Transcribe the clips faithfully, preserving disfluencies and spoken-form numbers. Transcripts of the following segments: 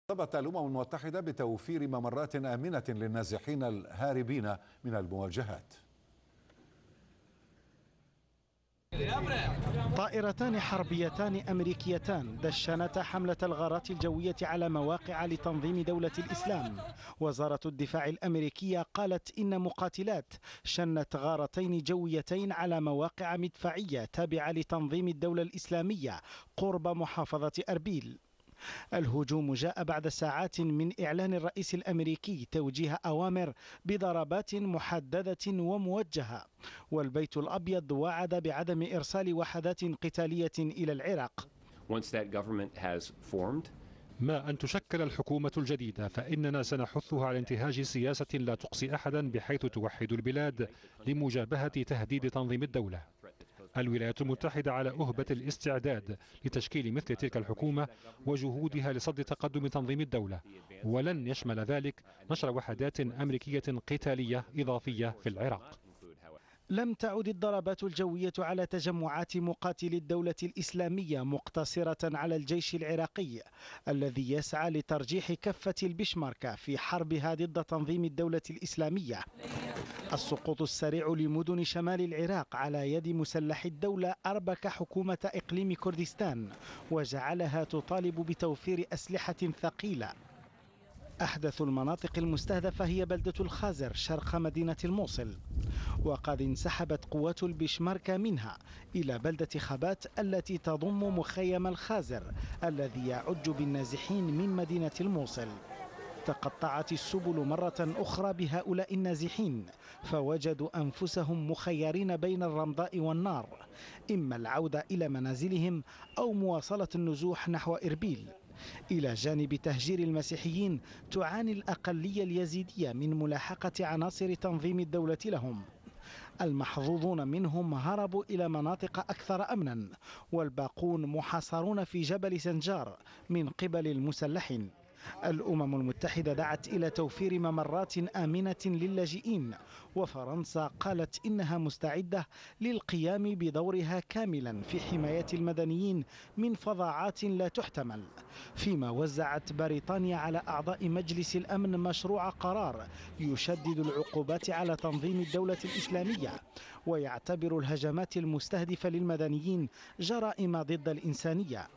طلبت الأمم المتحدة بتوفير ممرات آمنة للنازحين الهاربين من المواجهات. طائرتان حربيتان أمريكيتان دشنتا حملة الغارات الجوية على مواقع لتنظيم دولة الإسلام. وزارة الدفاع الأمريكية قالت إن مقاتلات شنت غارتين جويتين على مواقع مدفعية تابعة لتنظيم الدولة الإسلامية قرب محافظة أربيل. الهجوم جاء بعد ساعات من إعلان الرئيس الأمريكي توجيه أوامر بضربات محددة وموجهة، والبيت الأبيض وعد بعدم إرسال وحدات قتالية إلى العراق. ما أن تشكل الحكومة الجديدة فإننا سنحثها على انتهاج سياسة لا تقصي أحدا بحيث توحد البلاد لمجابهة تهديد تنظيم الدولة. الولايات المتحدة على أهبة الاستعداد لتشكيل مثل تلك الحكومة وجهودها لصد تقدم تنظيم الدولة، ولن يشمل ذلك نشر وحدات أمريكية قتالية إضافية في العراق. لم تعد الضربات الجوية على تجمعات مقاتلي الدولة الإسلامية مقتصرة على الجيش العراقي الذي يسعى لترجيح كفة البشمركة في حربها ضد تنظيم الدولة الإسلامية. السقوط السريع لمدن شمال العراق على يد مسلح الدولة أربك حكومة إقليم كردستان وجعلها تطالب بتوفير أسلحة ثقيلة. أحدث المناطق المستهدفة هي بلدة الخازر شرق مدينة الموصل، وقد انسحبت قوات البشمركة منها إلى بلدة خبات التي تضم مخيم الخازر الذي يعج بالنازحين من مدينة الموصل. تقطعت السبل مرة أخرى بهؤلاء النازحين، فوجدوا أنفسهم مخيرين بين الرمضاء والنار، إما العودة إلى منازلهم أو مواصلة النزوح نحو إربيل. إلى جانب تهجير المسيحيين تعاني الأقلية اليزيدية من ملاحقة عناصر تنظيم الدولة لهم. المحظوظون منهم هربوا إلى مناطق أكثر أمنا، والباقون محاصرون في جبل سنجار من قبل المسلحين. الأمم المتحدة دعت إلى توفير ممرات آمنة للاجئين، وفرنسا قالت إنها مستعدة للقيام بدورها كاملا في حماية المدنيين من فظاعات لا تحتمل. فيما وزعت بريطانيا على أعضاء مجلس الأمن مشروع قرار يشدد العقوبات على تنظيم الدولة الإسلامية، ويعتبر الهجمات المستهدفة للمدنيين جرائم ضد الإنسانية.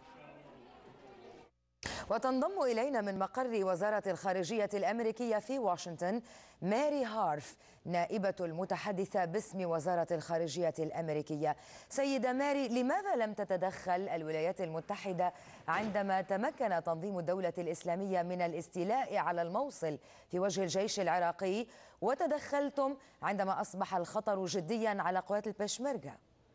وتنضم إلينا من مقر وزارة الخارجية الأمريكية في واشنطن ماري هارف، نائبة المتحدثة باسم وزارة الخارجية الأمريكية. سيدة ماري، لماذا لم تتدخل الولايات المتحدة عندما تمكن تنظيم الدولة الإسلامية من الاستيلاء على الموصل في وجه الجيش العراقي، وتدخلتم عندما أصبح الخطر جديا على قوات البشمركة؟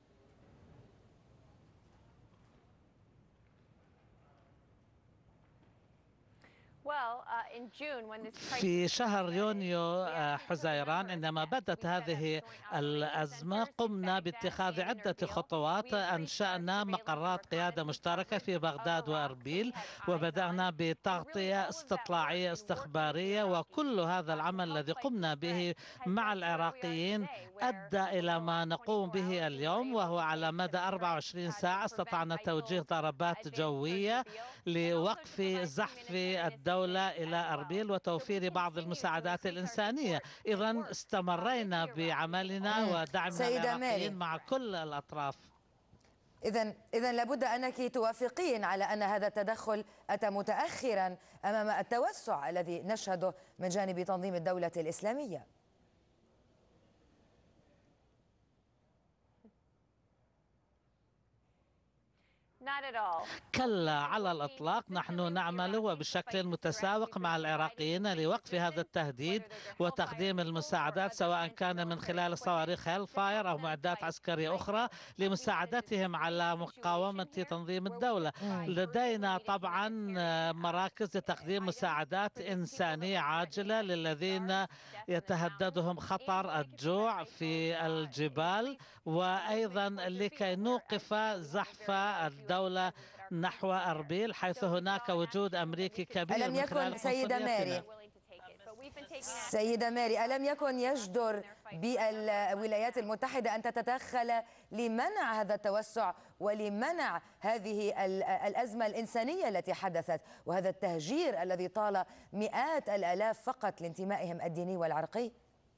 في شهر يونيو حزيران عندما بدت هذه الأزمة قمنا باتخاذ عدة خطوات. أنشأنا مقرات قيادة مشتركة في بغداد وأربيل، وبدأنا بتغطية استطلاعية استخبارية، وكل هذا العمل الذي قمنا به مع العراقيين أدى إلى ما نقوم به اليوم، وهو على مدى أربع وعشرين ساعة استطعنا توجيه ضربات جوية لوقف زحف الدولة إلى أربيل وتوفير بعض المساعدات الإنسانية. إذن استمرينا بعملنا ودعمنا العراقيين مع كل الأطراف. إذن إذن لابد أنك توافقين على أن هذا التدخل أتى متأخرا أمام التوسع الذي نشهده من جانب تنظيم الدولة الإسلامية. كلا على الإطلاق، نحن نعمل وبشكل متساوق مع العراقيين لوقف هذا التهديد وتقديم المساعدات، سواء كان من خلال صواريخ هيل فاير أو معدات عسكرية أخرى لمساعدتهم على مقاومة تنظيم الدولة. لدينا طبعا مراكز لتقديم مساعدات إنسانية عاجلة للذين يتهددهم خطر الجوع في الجبال، وأيضا لكي نوقف زحف الدولة نحو أربيل حيث هناك وجود أمريكي كبير. ألم يكن سيدة ماري سيدة ماري، ألم يكن يجدر بالولايات المتحدة أن تتدخل لمنع هذا التوسع ولمنع هذه الأزمة الإنسانية التي حدثت وهذا التهجير الذي طال مئات الآلاف فقط لانتمائهم الديني والعرقي؟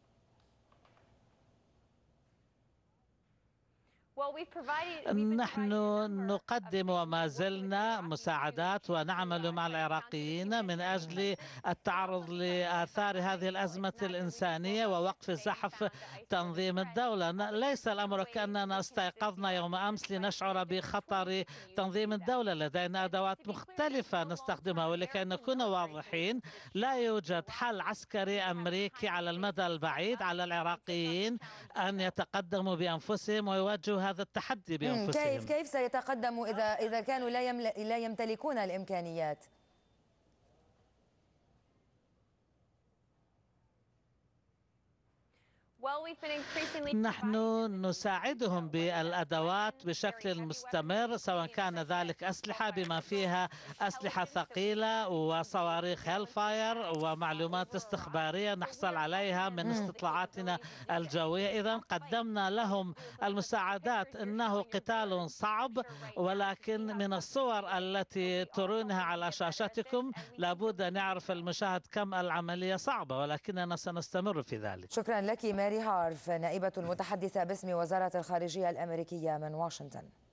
نحن نقدم وما زلنا مساعدات ونعمل مع العراقيين من أجل التعرض لآثار هذه الأزمة الإنسانية ووقف زحف تنظيم الدولة. ليس الأمر كأننا استيقظنا يوم أمس لنشعر بخطر تنظيم الدولة. لدينا أدوات مختلفة نستخدمها، ولكي نكون واضحين لا يوجد حل عسكري أمريكي على المدى البعيد. على العراقيين أن يتقدموا بأنفسهم ويواجهوا هذا التحدي بأنفسهم. كيف كيف سيتقدموا إذا إذا كانوا لا لا يمتلكون الإمكانيات؟ نحن نساعدهم بالأدوات بشكل مستمر، سواء كان ذلك أسلحة بما فيها أسلحة ثقيلة وصواريخ هيلفاير ومعلومات استخبارية نحصل عليها من استطلاعاتنا الجوية. إذن قدمنا لهم المساعدات. إنه قتال صعب، ولكن من الصور التي ترونها على شاشتكم لابد أن يعرف المشاهد كم العملية صعبة، ولكننا سنستمر في ذلك. شكرا لك ماري هارف، نائبة المتحدثة باسم وزارة الخارجية الأمريكية من واشنطن.